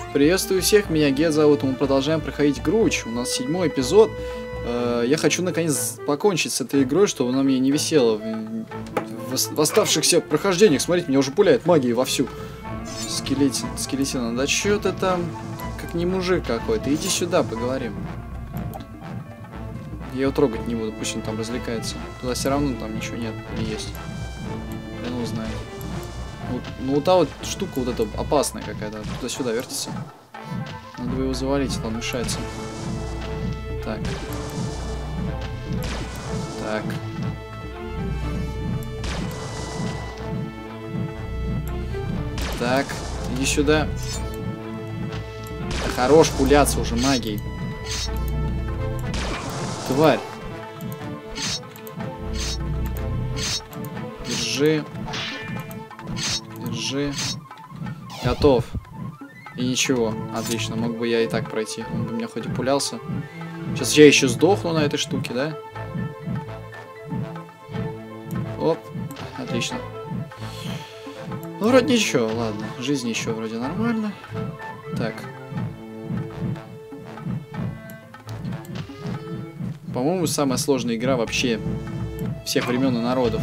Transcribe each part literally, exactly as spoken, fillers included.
Приветствую всех, меня Гет зовут, мы продолжаем проходить Груч. У нас седьмой эпизод. Я хочу наконец покончить с этой игрой, чтобы она мне не висела в оставшихся прохождениях. Смотрите, меня уже пуляет магией вовсю. Скелетин, скелетина, да чё ты там, как не мужик какой-то, иди сюда, поговорим. Я его трогать не буду, пусть он там развлекается. Туда все равно там ничего нет, не есть. Я ну знаю. Вот, ну вот та вот штука вот эта опасная какая-то, туда-сюда вертится. Надо бы его завалить, он мешается. Так. Так. Так, иди сюда. Да хорош пуляться уже магией. Тварь. Держи. Держи. Готов. И ничего. Отлично. Мог бы я и так пройти. Он бы меня хоть и пулялся. Сейчас я еще сдохну на этой штуке, да? Оп. Отлично. Ну, вроде ничего. Ладно. Жизнь еще вроде нормально. Так. По-моему, самая сложная игра вообще всех времен и народов.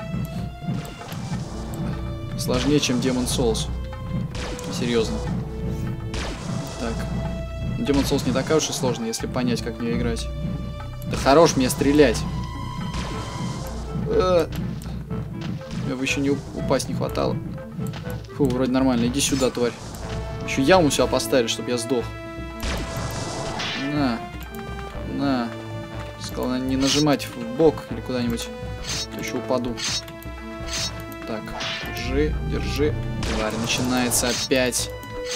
Сложнее, чем Demon's Souls. Серьезно. Так. Demon's Souls не такая уж и сложная, если понять, как в нее играть. Да хорош мне стрелять. Мне бы еще не упасть не хватало. Фу, вроде нормально. Иди сюда, тварь. Еще яму сюда поставили, чтобы я сдох. На. На. Сказал, не нажимать в бок или куда-нибудь. Еще упаду. Так, держи, держи. Тварь, начинается опять.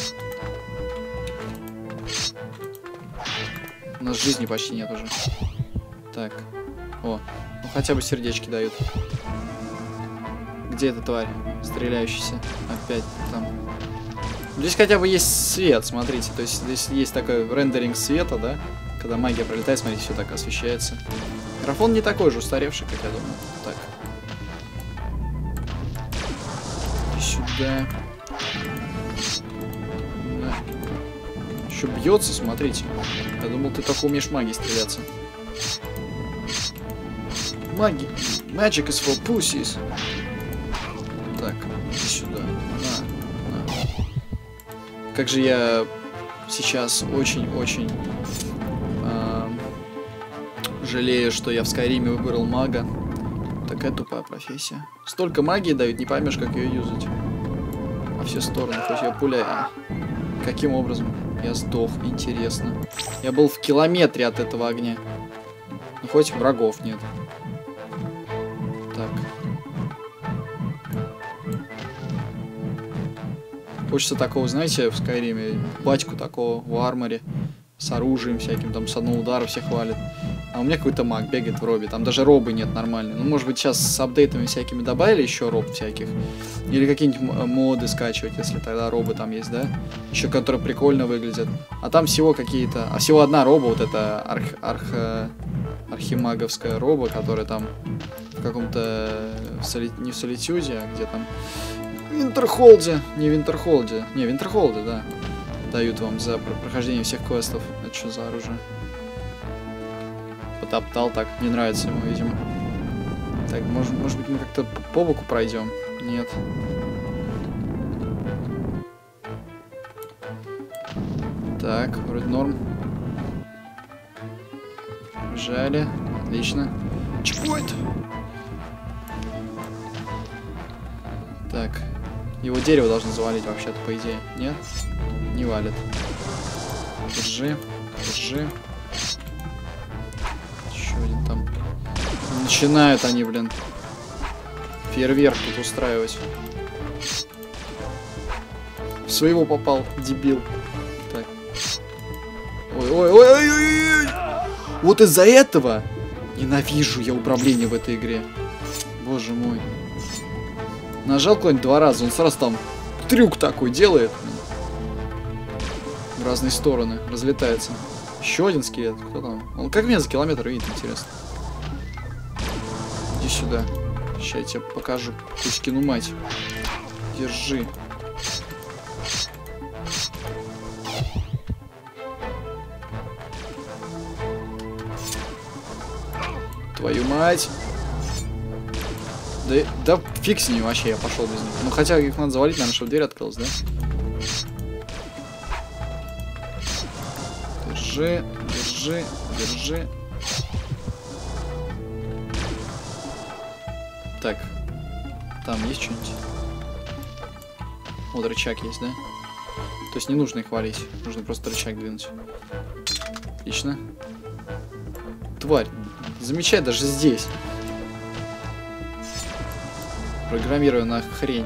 У нас жизни почти нет уже. Так. О, ну хотя бы сердечки дают. Где эта тварь? Стреляющаяся. Опять там. Здесь хотя бы есть свет, смотрите. То есть здесь есть такой рендеринг света, да? Когда магия пролетает, смотрите, все так освещается. Микрофон не такой же устаревший, как я думаю. Так. И сюда. Да. Еще бьется, смотрите. Я думал, ты только умеешь магией стреляться. Маги. Magic is for pussies. Так, иди сюда. На, на. Как же я сейчас очень-очень жалею, что я в Скайриме выбрал мага. Такая тупая профессия. Столько магии дают, не поймешь, как ее юзать. Во все стороны, хоть я пуляю. А, каким образом? Я сдох, интересно. Я был в километре от этого огня. Ну, хоть врагов нет. Так. Хочется такого, знаете, в Скайриме, батьку такого в арморе. С оружием всяким, там с одного удара всех валит. А у меня какой-то маг бегает в робе. Там даже робы нет нормальные. Ну, может быть, сейчас с апдейтами всякими добавили еще роб всяких. Или какие-нибудь моды скачивать, если тогда робы там есть, да? Еще которые прикольно выглядят. А там всего какие-то... А всего одна роба, вот эта арх... арх... архимаговская роба, которая там в каком-то... Соли... Не в Солитюде, а где там... Винтерхолде. Не Винтерхолде. Не, Винтерхолде, да. Дают вам за прохождение всех квестов. Это что за оружие? Потоптал так. Не нравится ему, видимо. Так, может, может быть, мы как-то по боку пройдем? Нет. Так, вроде норм. Жали. Отлично. Чекпоинт! Так. Его дерево должно завалить вообще-то, по идее. Нет? Не валит. Держи. Держи. Еще один там. Начинают они, блин. Фейерверк тут устраивать. В своего попал, дебил. Так. Ой-ой-ой-ой-ой-ой! Вот из-за этого ненавижу я управление в этой игре. Боже мой. Нажал куда-нибудь два раза, он сразу там трюк такой делает. В разные стороны разлетается. Еще один скелет. Кто там? Он как меня за километр видит, интересно. Иди сюда. Сейчас я тебе покажу. Кузькину мать. Держи. твою мать. Да, да фиг с ним вообще, я пошел без них. Ну хотя их надо завалить, наверное, чтобы дверь открылась, да? Держи, держи, держи. Так. Там есть что-нибудь? Вот рычаг есть, да? То есть не нужно их валить. Нужно просто рычаг двинуть. Отлично. Тварь. Замечай даже здесь. Программированная хрень.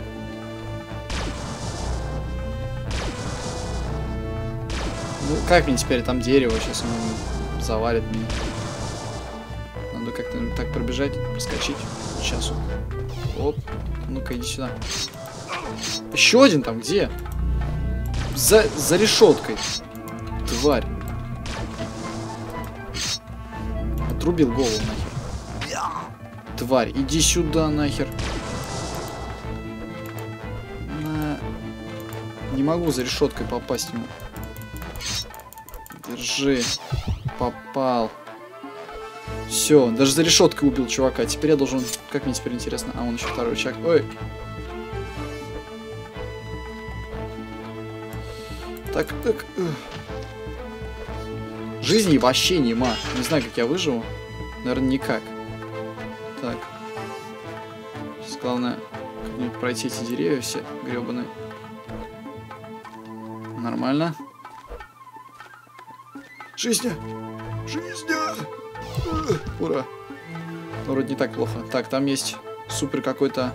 Ну, как мне теперь там дерево? Сейчас он завалит меня. Надо как-то так пробежать, проскочить. Сейчас вот. Оп. Ну-ка, иди сюда. Еще один там где? За, за решеткой. Тварь. Отрубил голову нахер. Тварь, иди сюда нахер. На... Не могу за решеткой попасть ему. Держи. Попал. Все, даже за решеткой убил чувака. Теперь я должен... Как мне теперь интересно? А, он еще второй рычаг. Ой. Так, так. Жизни вообще нема. Не знаю, как я выживу. Наверное, никак. Так. Сейчас главное как-нибудь пройти эти деревья все гребаные. Нормально. Жизнь! Жизнь! Ура! Ну, вроде не так плохо. Так, там есть супер какой-то...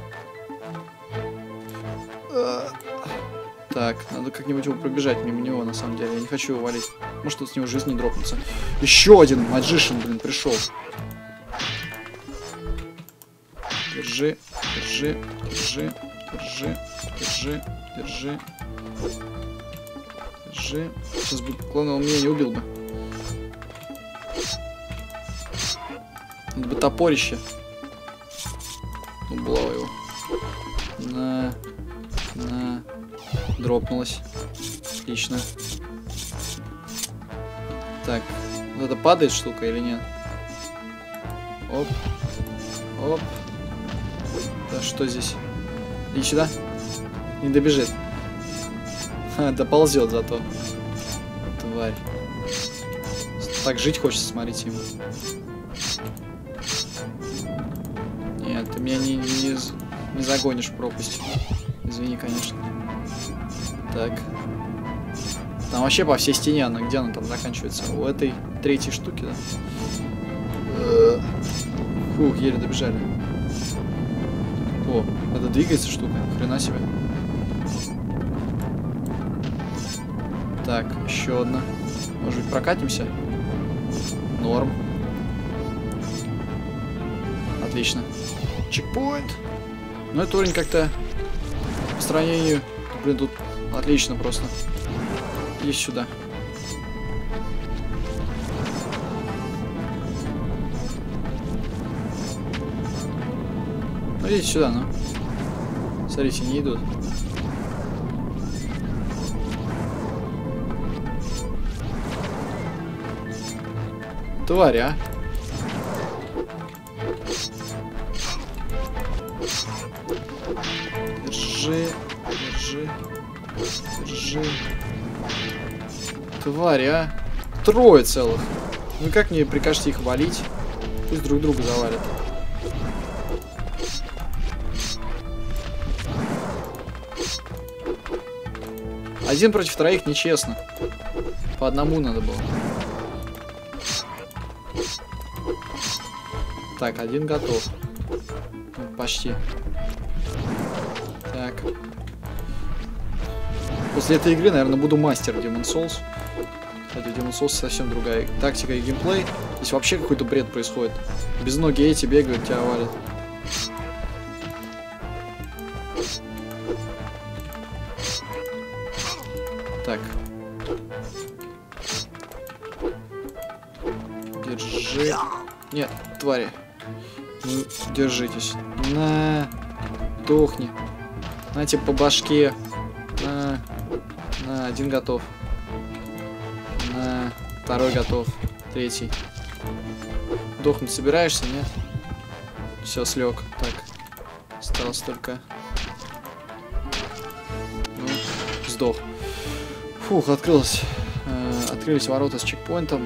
Так, надо как-нибудь его пробежать мимо него, на самом деле. Я не хочу его валить. Может, тут с него жизнь не дропнется. Еще один маджишин, блин, пришел. Держи, держи, держи, держи, держи, держи. Держи. Сейчас бы, главное, он меня не убил бы. Надо бы топорище. Ну, булава его. На, на. Дропнулось. Отлично. Так. Вот это падает штука или нет? Оп. Оп. Да что здесь? Иди сюда. Не добежит. Ха, доползет зато. Тварь. Так жить хочется, смотрите ему. Нет, ты меня не, не, не загонишь в пропасть. Извини, конечно. Так. Там вообще по всей стене она, где она там заканчивается? У этой третьей штуки, да? Фух, еле добежали. О, это двигается штука, хрена себе. Так, еще одна. Может быть, прокатимся? Норм. Отлично. Чекпоинт. Ну, этот уровень как-то по сравнению... Блин, тут отлично просто. Иди сюда. Ну, идите сюда, ну. Смотрите, не идут. Тварь, а? Держи, держи, держи. Тварь, а? Трое целых. Ну как мне прикажете их валить? Пусть друг друга завалят. Один против троих нечестно. По одному надо было. Так, один готов. Почти. Так. После этой игры, наверное, буду мастер Demon's Souls. Кстати, Demon's Souls совсем другая тактика и геймплей. Здесь вообще какой-то бред происходит. Без ноги эти бегают, тебя валят. Так. Держи. Нет, твари. Ну, держитесь. На. Тухни. Знаете, по башке. На. На. Один готов. На. Второй готов. Третий. Дохнуть собираешься, нет? Все, слег. Так. Осталось только... Ну, сдох. Фух, открылось. Э, открылись ворота с чекпоинтом.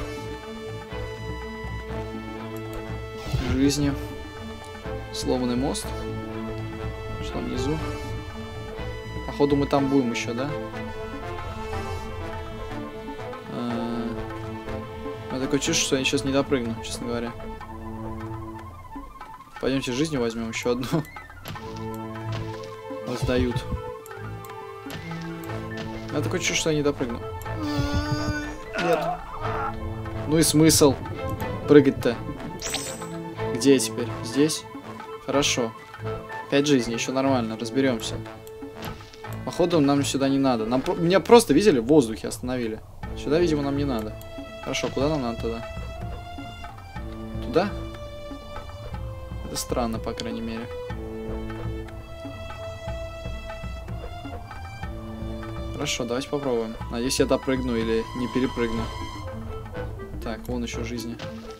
Жизнью. Сломанный мост. Что внизу? Походу мы там будем еще, да? Э, я такое чувство, что я сейчас не допрыгну, честно говоря. Пойдемте жизнью возьмем еще одну. Раздают. Я такое чувство, что я не допрыгну. Нет. Ну и смысл прыгать-то? Где я теперь? Здесь? Хорошо. Пять жизней, еще нормально, разберемся. Походу нам сюда не надо. Нам про... Меня просто, видели, в воздухе остановили. Сюда, видимо, нам не надо. Хорошо, куда нам надо тогда? Туда? Это странно, по крайней мере. Хорошо, давайте попробуем. Надеюсь, я допрыгну или не перепрыгну. Так, вон еще жизни.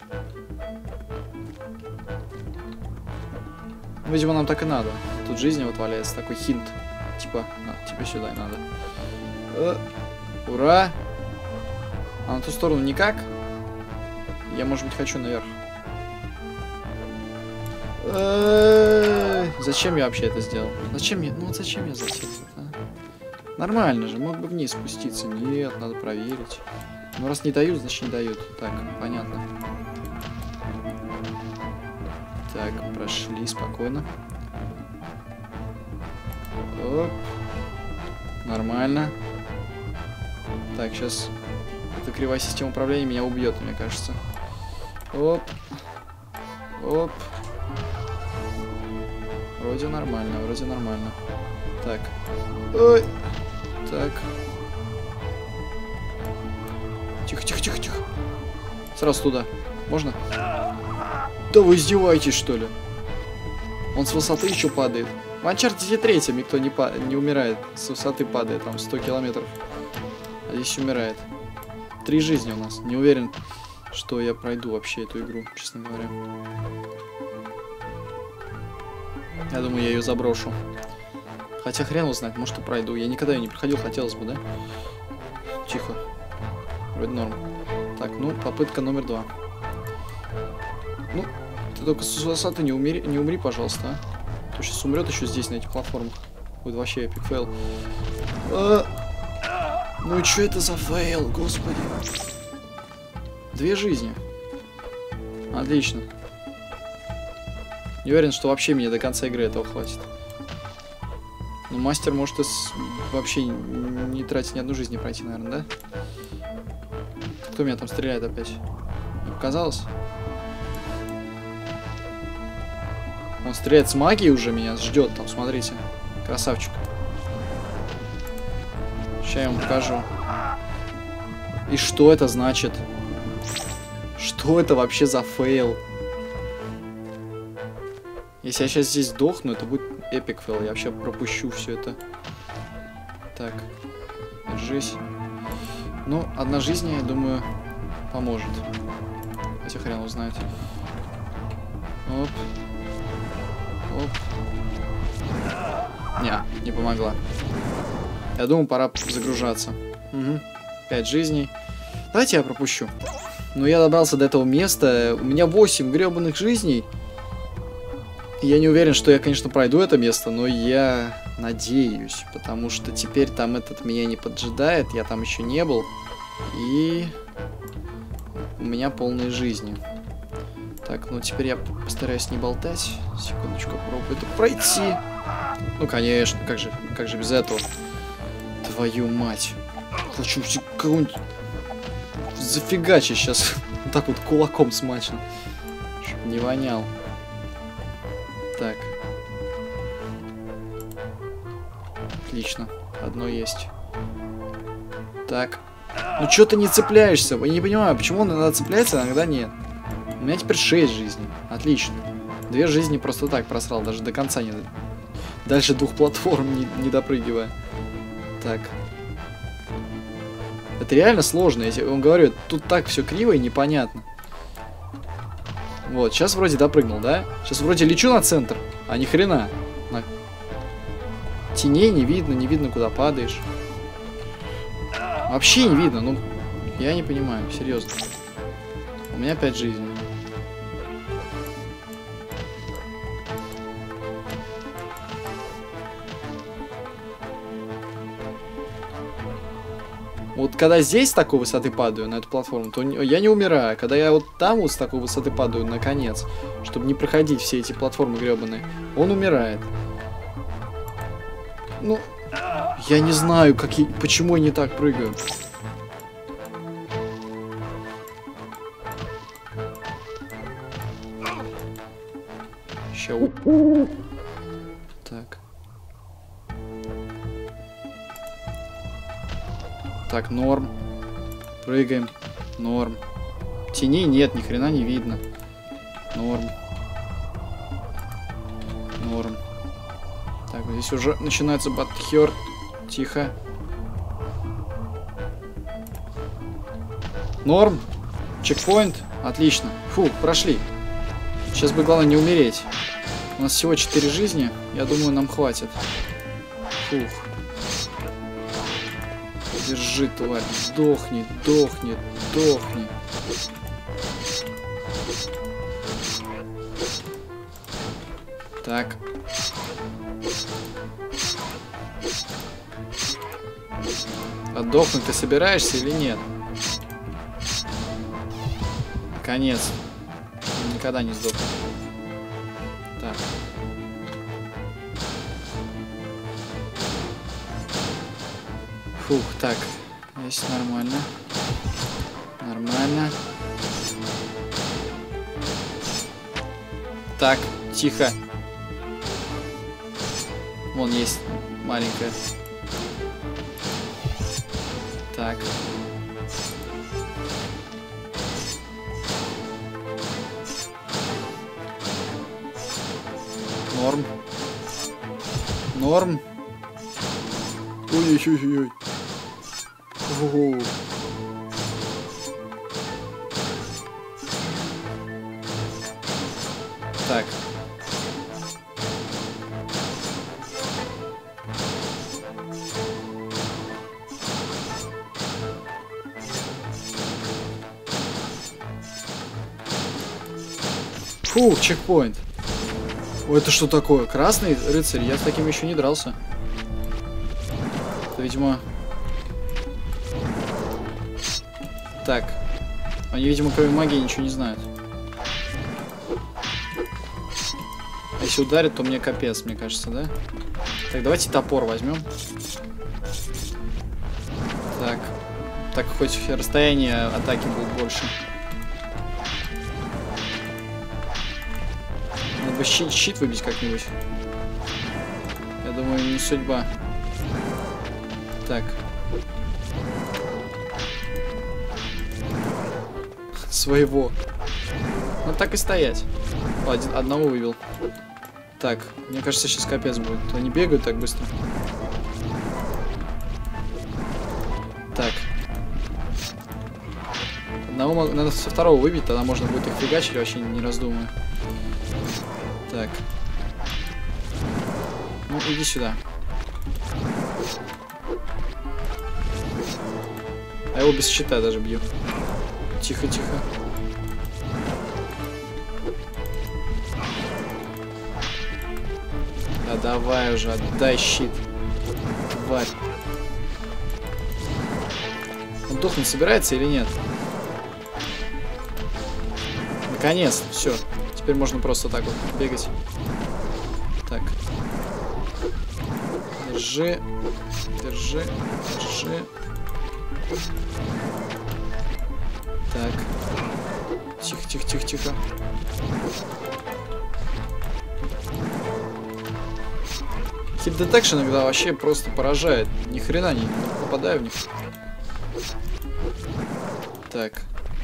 Видимо, нам так и надо. Тут жизни вот валяется, такой хинт. Типа, на, тебе сюда и надо. Э, ура! А на ту сторону никак? Я, может быть, хочу наверх. Э, зачем я вообще это сделал? Зачем я? Ну вот зачем я засел? А? Нормально же, мог бы вниз спуститься. Нет, надо проверить. Ну раз не дают, значит не дают. Так, понятно. Так, прошли спокойно. Оп. Нормально. Так, сейчас эта кривая система управления меня убьет, мне кажется. Оп. Оп. Вроде нормально, вроде нормально. Так. Ой. Так. Тихо, тихо, тихо, тихо. Сразу туда. Можно? Да вы издеваетесь, что ли? Он с высоты еще падает. В Uncharted три никто не, па не умирает. С высоты падает, там сто километров. А здесь умирает. Три жизни у нас. Не уверен, что я пройду вообще эту игру, честно говоря. Я думаю, я ее заброшу. Хотя хрен его знает, может и пройду. Я никогда ее не проходил, хотелось бы, да? Тихо. Вроде норм. Так, ну, попытка номер два. Ну, ты только с высоты не умери, не умри, пожалуйста, а. То сейчас умрет еще здесь, на этих платформах. Будет вообще эпик фейл. А, ну и что это за фейл, господи? Две жизни. Отлично. Не уверен, что вообще мне до конца игры этого хватит. Ну, мастер может с... вообще не тратить ни одну жизнь не пройти, наверное, да? Кто меня там стреляет опять? Не показалось? Он стреляет с магией уже, меня ждет там, смотрите. Красавчик. Сейчас я вам покажу. И что это значит? Что это вообще за фейл? Если я сейчас здесь сдохну, это будет эпик фейл. Я вообще пропущу все это. Так. Держись. Ну, одна жизнь, я думаю, поможет. Хотя хрен узнает. Оп. Оп. Не, не помогла. Я думаю, пора загружаться. Угу. Пять жизней. Давайте я пропущу. Но я добрался до этого места. У меня восемь гребаных жизней. Я не уверен, что я, конечно, пройду это место, но я надеюсь. Потому что теперь там этот меня не поджидает. Я там еще не был. И у меня полные жизни. Так, ну теперь я постараюсь не болтать. Секундочку, попробую это пройти. Ну, конечно, как же, как же без этого? Твою мать. Хочу кого-нибудь зафигачить сейчас. Вот так вот кулаком смачно. Чтоб не вонял. Так. Отлично. Одно есть. Так. Ну что ты не цепляешься? Я не понимаю, почему он иногда цепляется, а иногда нет. У меня теперь шесть жизней. Отлично. Две жизни просто так просрал, даже до конца не... Дальше двух платформ не, не допрыгивая. Так. Это реально сложно. Я вам говорю, тут так все криво и непонятно. Вот, сейчас вроде допрыгнул, да? Сейчас вроде лечу на центр, а ни хрена. На... Теней не видно, не видно, куда падаешь. Вообще не видно, ну... Я не понимаю, серьезно. У меня пять жизней. Вот когда здесь с такой высоты падаю на эту платформу, то я не умираю. Когда я вот там вот с такой высоты падаю, наконец, чтобы не проходить все эти платформы гребаные, он умирает. Ну, я не знаю, как я, почему я не так прыгаю. Ща. Так. Так, норм. Прыгаем. Норм. Теней нет, ни хрена не видно. Норм. Норм. Так, вот здесь уже начинается бадхёрд. Тихо. Норм. Чекпоинт. Отлично. Фу, прошли. Сейчас бы главное не умереть. У нас всего четыре жизни. Я думаю, нам хватит. Фух. Держи, тварь. Дохни, дохни, дохни. Так. Отдохнуть ты собираешься или нет? Конец. Никогда не сдохну. Так. Фух, так. Здесь нормально. Нормально. Так, тихо. Вон есть маленькая. Так. Норм. Норм. Ой-ой-ой-ой. Ого. Так. Фух, чекпоинт. Ой, это что такое? Красный рыцарь? Я с таким еще не дрался. Это, видимо... Так. Они, видимо, кроме магии ничего не знают. А если ударит, то мне капец, мне кажется, да? Так, давайте топор возьмем. Так. Так, хоть расстояние атаки будет больше. Надо бы щит, щит выбить как-нибудь. Я думаю, не судьба. Так. Своего. Ну так и стоять. О, один, одного вывел. Так, мне кажется, сейчас капец будет. Они бегают так быстро. Так. Одного надо со второго выбить, тогда можно будет их фигачить вообще не раздумывая. Так. Ну, иди сюда. А его без щита даже бью. Тихо, тихо. Да давай уже, отдай щит. Тварь. Он дохнуть собирается или нет? Наконец, все. Теперь можно просто так вот бегать. Так. Держи. Держи. Держи. Так. Тихо, тихо, тихо, тихо. Хит детекшн иногда вообще просто поражает. Ни хрена не, не попадаю в них. Так.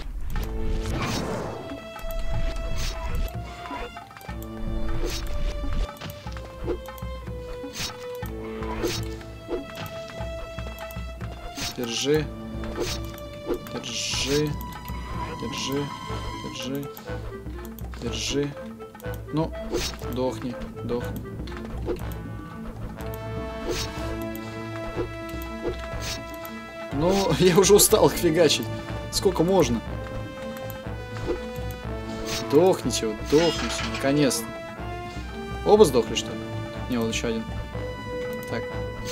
Держи. Держи. Держи. Держи. Держи. Ну, дохни, дохни. Ну, я уже устал их фигачить. Сколько можно? Дохните, вот, дохните, наконец-то. Оба сдохли, что ли? Не, вот еще один. Так.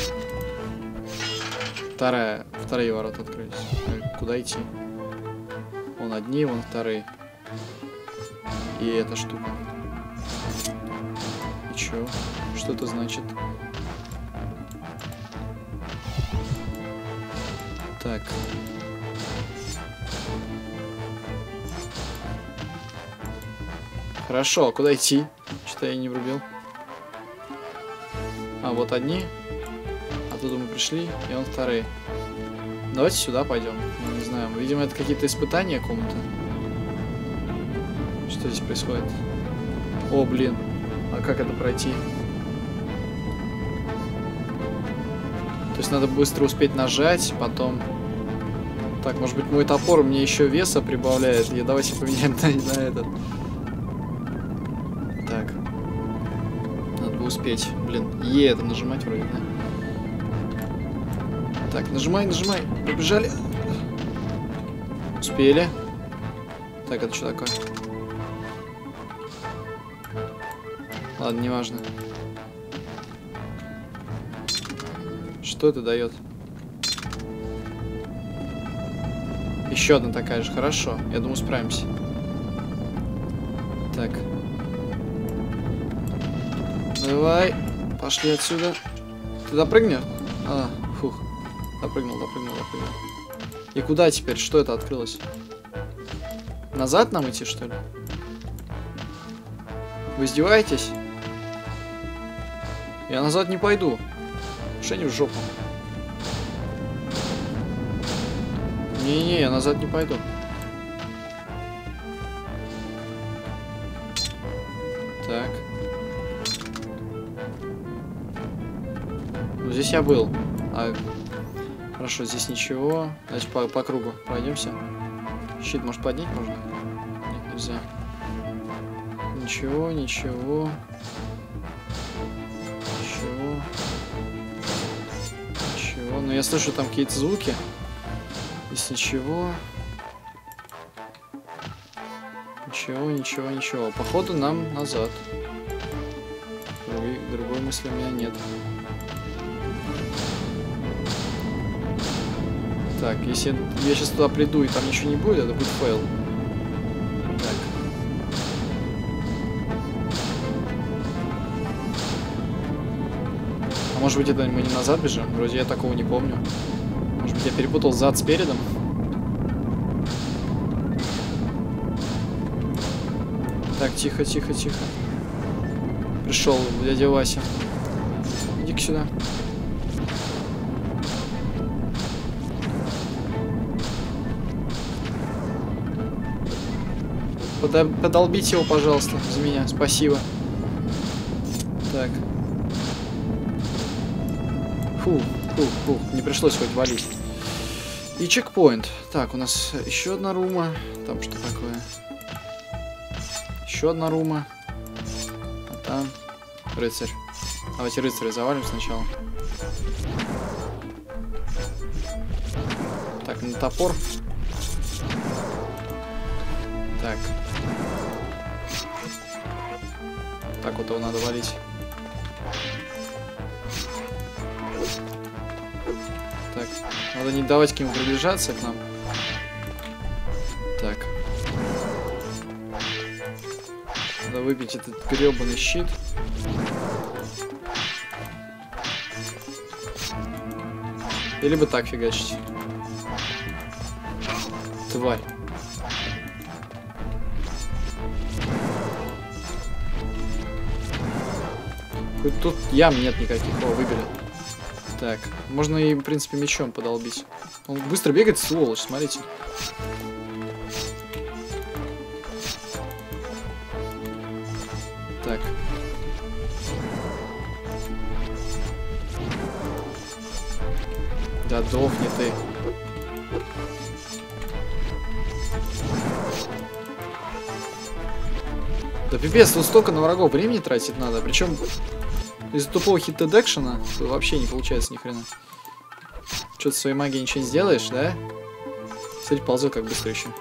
Вторая, вторые ворота открылись. Так, куда идти? Вон одни, вон вторые. И эта штука. И чё? Что это значит? Так. Хорошо, а куда идти? Что-то я не врубил. А, вот одни. Оттуда мы пришли, и вон вторые. Давайте сюда пойдем. Ну, не знаю, видимо, это какие-то испытания кому-то. Что здесь происходит? О, блин. А как это пройти? То есть надо быстро успеть нажать, потом... Так, может быть, мой топор мне еще веса прибавляет. И давайте поменяем на, на этот. Так. Надо бы успеть. Блин, Е это нажимать вроде, да? Так, нажимай, нажимай. Побежали. Успели. Так, это что такое? Ладно, неважно. Что это дает? Еще одна такая же. Хорошо. Я думаю, справимся. Так. Давай. Пошли отсюда. Ты допрыгнешь? А, фух. Допрыгнул, допрыгнул, допрыгнул. И куда теперь? Что это открылось? Назад нам идти, что ли? Вы издеваетесь? Я назад не пойду. Уж они в жопу. Не-не, я назад не пойду. Так. Ну, здесь я был. А... Хорошо, здесь ничего. Давайте по, по кругу пройдемся. Щит, может, поднять можно? Нет, нельзя. Ничего, ничего. Ничего. Ничего. Ну, я слышу там какие-то звуки. Здесь ничего. Ничего, ничего, ничего. Походу нам назад. Другой, другой мысли у меня нет. Так, если я сейчас туда приду и там ничего не будет, это будет фейл. Так. А может быть, это мы не назад бежим? Вроде я такого не помню. Может быть, я перепутал зад с передом? Так, тихо, тихо, тихо. Пришел дядя Вася. Иди-ка сюда. Подолбите его, пожалуйста, за меня. Спасибо. Так. Фу, фу, фу. Не пришлось хоть валить. И чекпоинт. Так, у нас еще одна рума. Там что такое? Еще одна рума. А там рыцарь. Давайте рыцаря завалим сначала. Так, на топор. Так. Так вот его надо валить. Так. Надо не давать к нему приближаться к нам. Так. Надо выбить этот гребаный щит. Или бы так фигачить. Тварь. Хоть тут ям нет никаких. О, выбили. Так. Можно и, в принципе, мечом подолбить. Он быстро бегает, сволочь, смотрите. Так. Да дохни ты. Да пипец, тут столько на врагов времени тратить надо. Причем из-за тупого хит-дедекшена вообще не получается ни хрена. Что-то своей магией ничего не сделаешь, да? Смотри, ползет как быстро еще.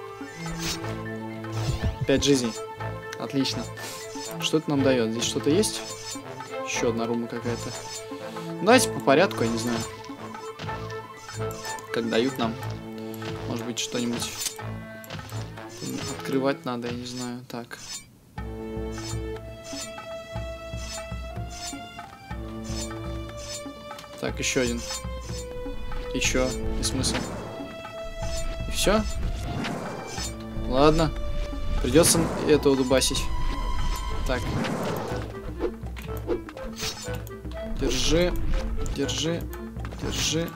Пять жизней. Отлично. Что это нам дает? Здесь что-то есть? Еще одна рума какая-то. Давайте по порядку, я не знаю. Как дают нам. Может быть, что-нибудь открывать надо, я не знаю. Так. Так, еще один. Еще. И смысл. И все? Ладно. Придется этого дубасить. Так. Держи. Держи. Держи.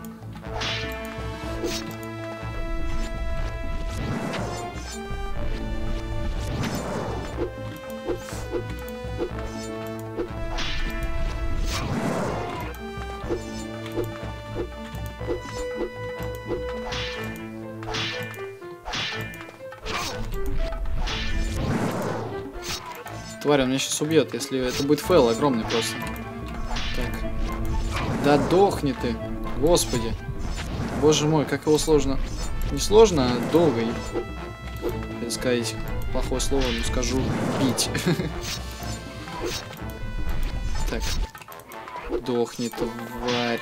Тварь, он меня сейчас убьет, если это будет фейл огромный просто. Так. Да дохни ты. Господи. Боже мой, как его сложно. Не сложно, а долго. Хотел сказать плохое слово, но скажу бить. Так. Дохни, тварь.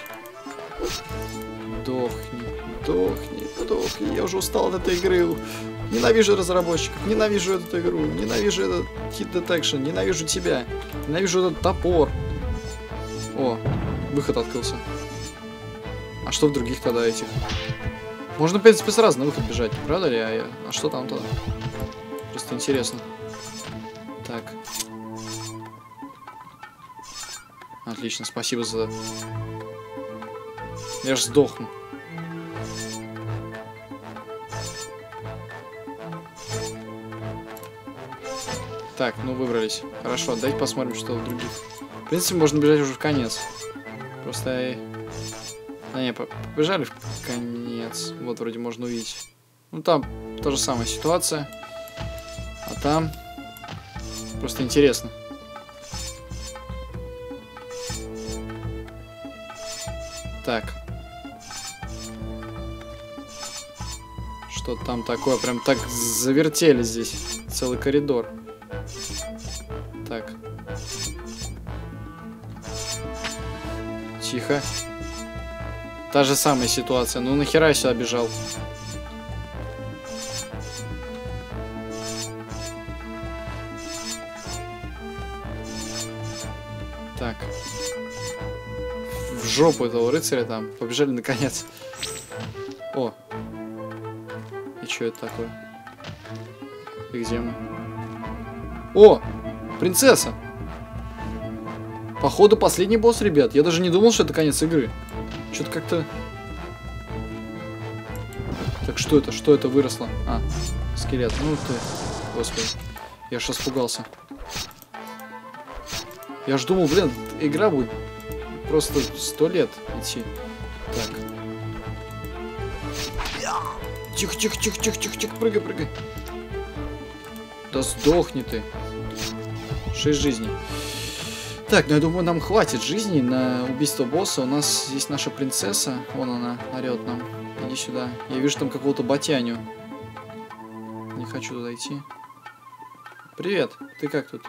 Дохни, дохни, дохни. Я уже устал от этой игры. Ненавижу разработчиков, ненавижу эту игру, ненавижу этот hit detection, ненавижу тебя, ненавижу этот топор. О, выход открылся. А что в других тогда этих? Можно, в принципе, сразу на выход бежать, правда ли? А, а что там тогда? Просто интересно. Так. Отлично, спасибо за... Я ж сдохну. Так, ну выбрались. Хорошо, давайте посмотрим, что в других. В принципе, можно бежать уже в конец. Просто... А, не, побежали в конец. Вот, вроде можно увидеть. Ну, там та же самая ситуация. А там... Просто интересно. Так. Что там такое? Прям так завертели здесь. Целый коридор. Так. Тихо. Та же самая ситуация. Ну нахера я сюда бежал? Так. В жопу этого рыцаря там. Побежали наконец. О. И что это такое? И где мы? О! Принцесса! Походу последний босс, ребят. Я даже не думал, что это конец игры. Что-то как-то... Так, что это? Что это выросло? А, скелет. Ну ты... Господи. Я аж испугался. Я ж думал, блин, игра будет просто сто лет идти. Так. Тихо, тихо, тихо, тихо, тихо, тихо, прыгай, прыгай. Да сдохни ты. Шесть жизней. Так, ну я думаю, нам хватит жизней на убийство босса. У нас здесь наша принцесса. Вон она орет нам. Иди сюда. Я вижу там какого-то ботяню. Не хочу туда идти. Привет. Ты как тут?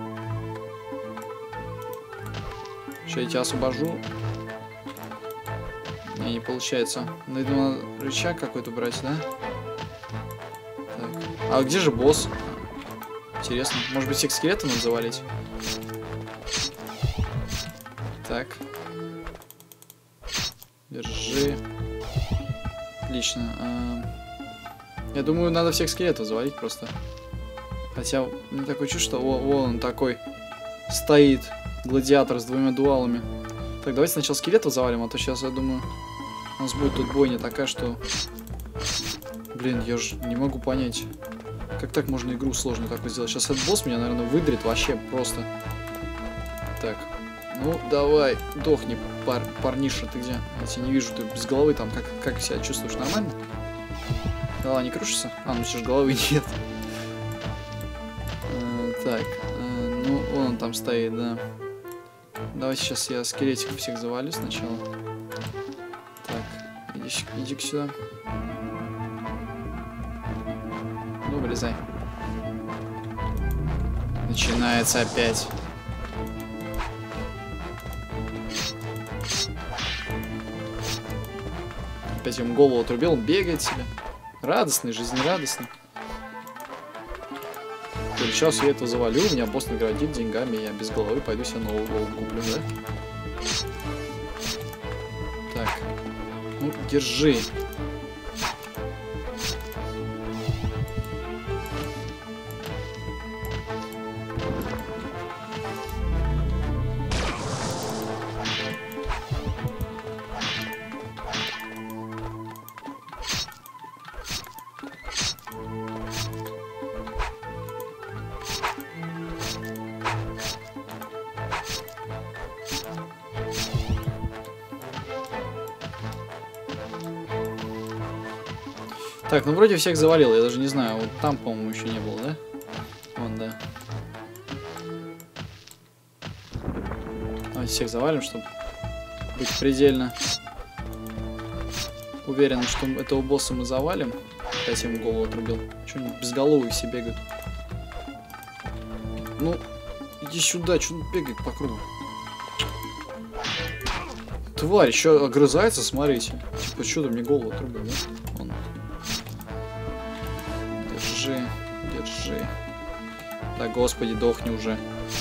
Сейчас я тебя освобожу. Не, не получается. Найду надо рычаг какой-то брать, да? Так. А где же босс? Интересно. Может быть, всех скелетов надо завалить? Так. Держи. Отлично. А... Я думаю, надо всех скелетов завалить просто. Хотя, у меня такое чувство, что... О, вон он такой стоит. Гладиатор с двумя дуалами. Так, давайте сначала скелетов завалим, а то сейчас, я думаю, у нас будет тут бойня такая, что... Блин, я же не могу понять. Как так можно игру сложную такую сделать? Сейчас этот босс меня, наверное, выдрит вообще просто. Так. Ну, давай, дохни, пар парниша, ты где? Я тебя не вижу, ты без головы там, как, как себя чувствуешь? Нормально? Голова не крушится? А, ну все же головы нет. А, так. Ну, вон он там стоит, да. Давайте сейчас я скелетиков всех завалю сначала. Так, иди, иди сюда. Ну, вылезай. Начинается опять. Опять ему голову отрубил, он бегает себе. Радостный, жизнерадостный. Сейчас я это завалю, у меня босс наградит деньгами, я без головы пойду себе новую голову куплю, да? Так. Ну, держи. Так, ну вроде всех завалил, я даже не знаю, вот там, по-моему, еще не было, да? Вон, да. Давайте всех завалим, чтобы быть предельно уверенным, что этого босса мы завалим. Опять ему голову отрубил. Что-нибудь безголовые все бегают. Ну, иди сюда, что он бегает по кругу? Тварь, еще огрызается, смотрите. Типа, что-то мне голову отрубил, да? Он. Держи, держи. Да, господи, дохни уже.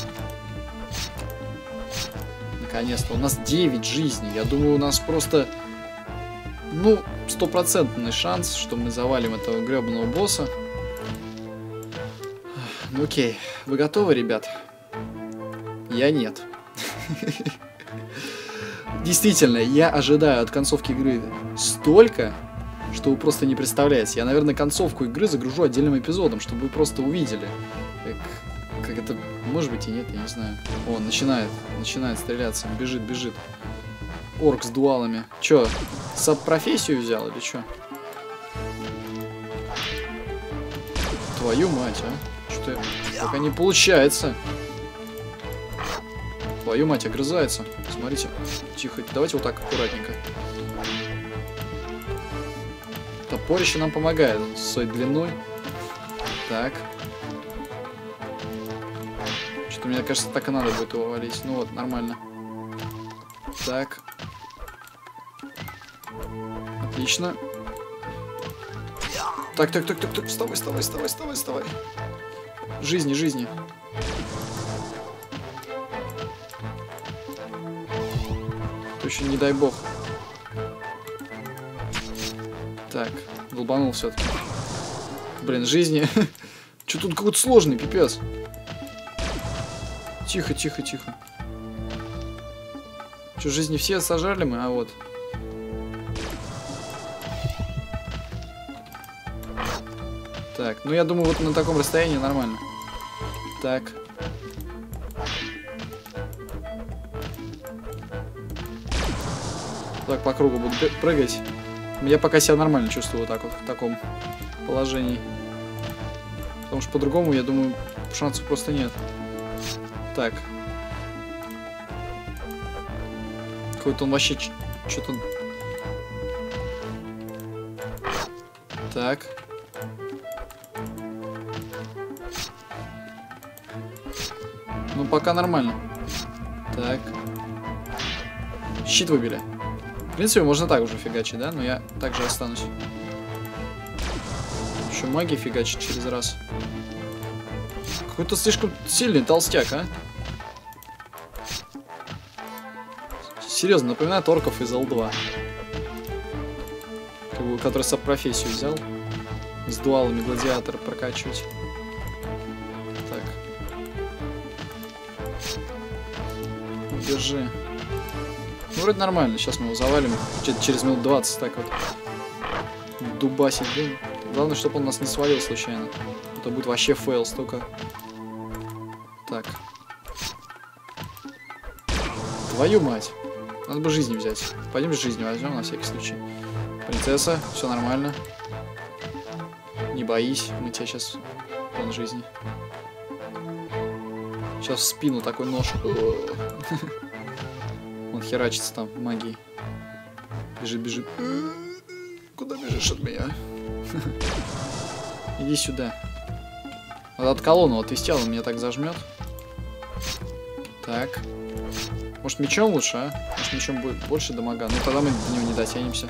Наконец-то. У нас девять жизней. Я думаю, у нас просто... Ну, стопроцентный шанс, что мы завалим этого гребаного босса. Ну, окей. Вы готовы, ребят? Я нет. Действительно, я ожидаю от концовки игры столько, что вы просто не представляете. Я, наверное, концовку игры загружу отдельным эпизодом, чтобы вы просто увидели. Как, как это... Может быть и нет, я не знаю. О, начинает. Начинает стреляться. Бежит, бежит. Орк с дуалами. Чё, саб-профессию взял или чё? Твою мать, а? Что-то пока не получается. Твою мать, огрызается. Смотрите. Тихо. Давайте вот так аккуратненько. Топорище нам помогает с своей длиной. Так. Что-то мне кажется, так и надо будет его валить. Ну вот, нормально. Так. Отлично. Так, так, так, так, так. Вставай, вставай, вставай, вставай, вставай. Жизни, жизни. Точно не дай бог. Так, долбанул все-таки. Блин, жизни. Че тут какой-то сложный, пипец. Тихо, тихо, тихо. Че, жизни все сожрали мы? А вот. Так, ну я думаю, вот на таком расстоянии нормально. Так. Так, по кругу буду прыгать. Я пока себя нормально чувствую вот так вот, в таком положении. Потому что по-другому, я думаю, шансов просто нет. Так. Какой-то он вообще что-то... Так. Ну, пока нормально. Так. Щит выбили. В принципе, можно так уже фигачить, да? Но я также останусь. Еще магия фигачит через раз. Какой-то слишком сильный толстяк, а? Серьезно, напоминает орков из эл два. Как бы, который саб-профессию взял. С дуалами гладиатора прокачивать. Так. Держи. Ну, вроде нормально. Сейчас мы его завалим. Через минут двадцать так вот. Дубасить. Блин. Главное, чтобы он нас не свалил случайно. Это будет вообще фейл столько. Так. Твою мать. Надо бы жизни взять. Пойдем жизни возьмем на всякий случай. Принцесса, все нормально. Не боись, мы тебя сейчас... Вон жизни. Сейчас в спину такой нож. Он херачится там магией. Бежит, бежит. Куда бежишь от меня? Иди сюда. Вот от колонны вот из тела он меня так зажмет. Так. Может мечом лучше, а? Может мечом будет больше дамага. Ну тогда мы до него не дотянемся.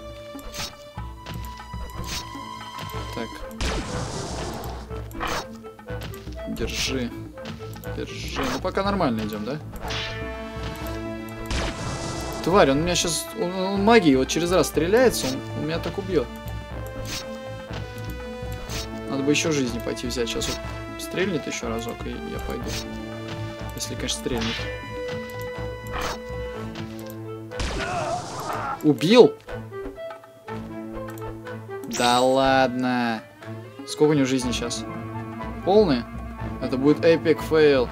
Так. Держи. Держи. Ну пока нормально идем, да? Тварь, он меня сейчас... Он, он магией вот через раз стреляется, он, он меня так убьет. Надо бы еще жизни пойти взять. Сейчас вот стрельнет еще разок, и я пойду. Если, конечно, стрельнет. Убил? Да ладно. Сколько у него жизни сейчас? Полные? Это будет эпик фейл.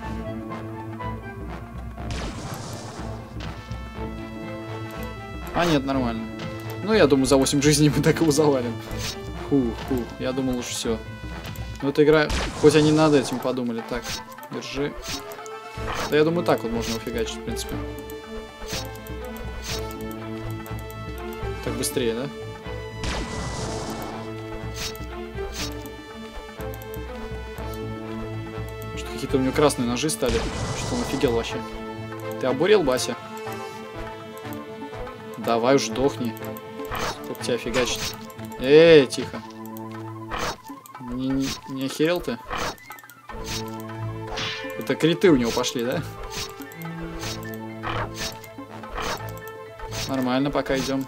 А нет, нормально. Ну, я думаю, за восемь жизней мы так его завалим. Фух, фух. Я думал уж все. Ну, эта игра... Хоть они над этим подумали. Так, держи. Да я думаю, так вот можно уфигачить, в принципе. Так быстрее, да? Что какие-то у него красные ножи стали. Что он офигел вообще. Ты обурел, Бася? Давай уж дохни. Сколько тебя фигачит. Эй, тихо. Не, не, не охерел ты? Это криты у него пошли, да? Нормально, пока идем.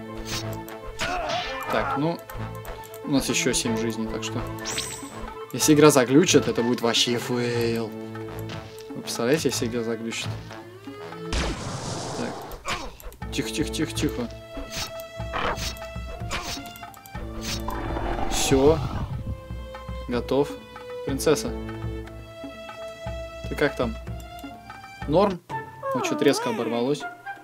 Так, ну... У нас еще семь жизней, так что... Если игра заглючит, это будет вообще фейл. Вы представляете, если игра заглючит? Так. Тихо, тихо, тихо, тихо. Все. Готов. Принцесса. Ты как там? Норм? Ой, что-то резко оборвалось.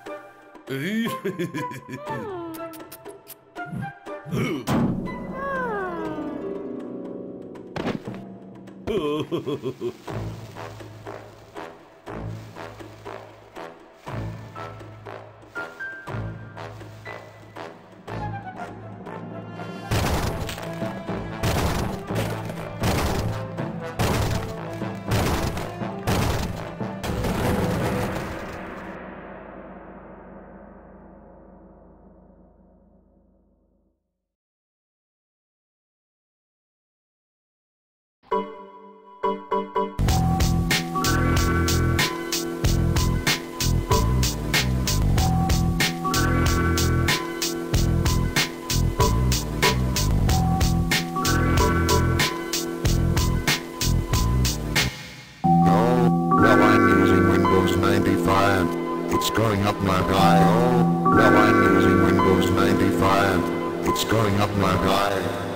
It's going up my guy. Oh, now I'm using Windows ninety-five. It's going up my guy.